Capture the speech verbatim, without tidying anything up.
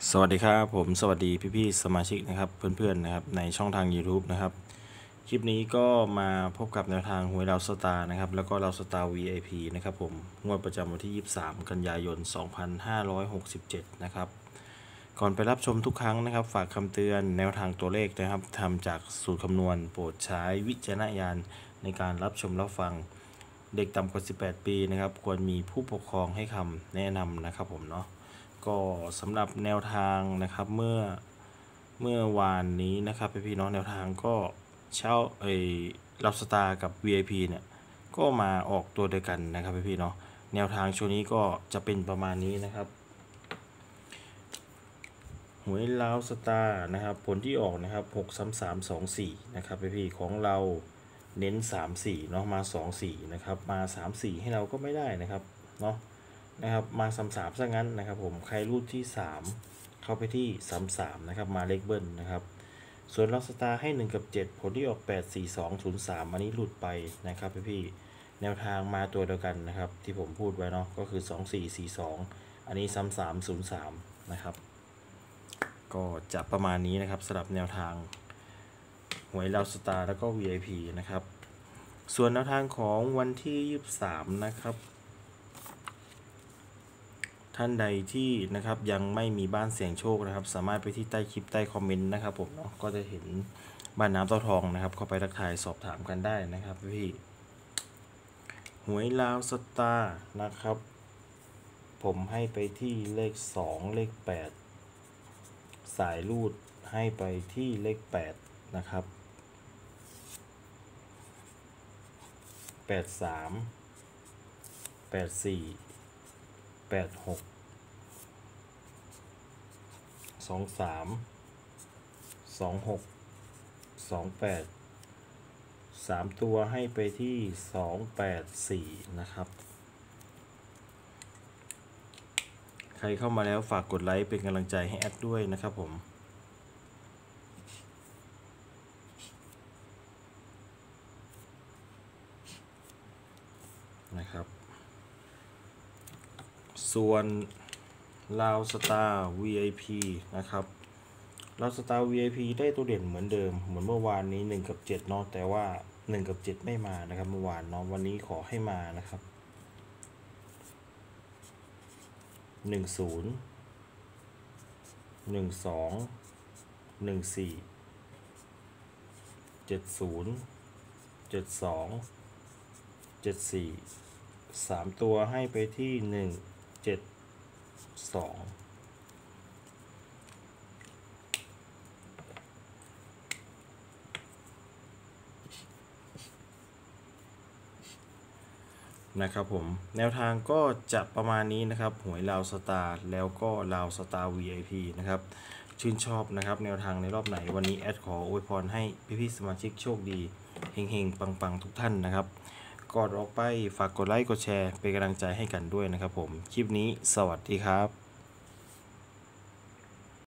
สวัสดีครับผมสวัสดีพี่ๆสมาชิกนะครับเพื่อนๆนะครับในช่องทาง YouTube นะครับคลิปนี้ก็มาพบกับแนวทางหวยเราสตาร์นะครับแล้วก็เราสตาร์ วี ไอ พี นะครับผมงวดประจำวันที่ยี่สิบสามกันยายนสองพันห้าร้อยหกสิบเจ็ดนะครับก่อนไปรับชมทุกครั้งนะครับฝากคำเตือนแนวทางตัวเลขนะครับทำจากสูตรคำนวณโปรดใช้วิจารณญาณในการรับชมรับฟังเด็กต่ำกว่าสิบแปดปีนะครับควรมีผู้ปกครองให้คำแนะนำนะครับผมเนาะก็สำหรับแนวทางนะครับเมื่อเมื่อวานนี้นะครับพี่ๆน้องแนวทางก็เช่าเอรับสตาร์กับ วี ไอ พี เนี่ยก็มาออกตัวเดียวกันนะครับพี่ๆเนาะแนวทางช่วงนี้ก็จะเป็นประมาณนี้นะครับหวยลาวสตาร์นะครับผลที่ออกนะครับหก สาม สาม สอง สี่นะครับพี่ๆของเราเน้นสาม สี่เนาะมาสอง สี่นะครับมาสาม สี่ให้เราก็ไม่ได้นะครับเนาะนะครับมาสาม สามซะงั้นนะครับผมใครรูดที่สามเข้าไปที่สาม สามนะครับมาเลขเบิ้ลนะครับส่วนลาวสตาร์ให้หนึ่งกับเจ็ดผลที่ออกแปด สี่ สอง ศูนย์ สามอันนี้หลุดไปนะครับพี่ๆแนวทางมาตัวเดียวกันนะครับที่ผมพูดไว้เนาะก็คือสอง สี่ สี่ สองอันนี้สาม สาม ศูนย์ สามนะครับก็จะประมาณนี้นะครับสำหรับแนวทางหวยลาวสตาร์แล้วก็ วี ไอ พี นะครับส่วนแนวทางของวันที่ยี่สิบสามนะครับท่านใดที่นะครับยังไม่มีบ้านเสี่ยงโชคนะครับสามารถไปที่ใต้คลิปใต้คอมเมนต์นะครับผมเนาะก็จะเห็นบ้านน้ำเต้าทองนะครับเข้าไปทักทายสอบถามกันได้นะครับพี่หวยลาวสตาร์นะครับผมให้ไปที่เลขสองเลขแปดสายรูดให้ไปที่เลขแปดนะครับแปด สาม แปด สี่ แปด หก สอง สาม สอง หก สอง แปดสามตัวให้ไปที่สอง แปด สี่นะครับใครเข้ามาแล้วฝากกดไลค์เป็นกำลังใจให้แอดด้วยนะครับผมนะครับส่วนลาวสตาร์ วี ไอ พี นะครับลาวสตาร์ วี ไอ พี ได้ตัวเด่นเหมือนเดิมเหมือนเมื่อวานนี้หนึ่งกับเจ็ดเนาะแต่ว่าหนึ่งกับเจ็ดไม่มานะครับเมื่อวานเนาะวันนี้ขอให้มานะครับหนึ่ง ศูนย์ หนึ่ง สอง หนึ่ง สี่ เจ็ด ศูนย์ เจ็ด สอง เจ็ด สี่สามตัวให้ไปที่หนึ่ง เจ็ด สองนะครับผมแนวทางก็จะประมาณนี้นะครับหวยลาวสตาร์แล้วก็ลาวสตาร์ วี ไอ พี นะครับชื่นชอบนะครับแนวทางในรอบไหนวันนี้แอดขออวยพรให้พี่ๆสมาชิกโชคดีเฮงๆปังๆทุกท่านนะครับก่อนออกไปฝากกดไลค์กดแชร์เป็นกำลังใจให้กันด้วยนะครับผมคลิปนี้สวัสดีครับ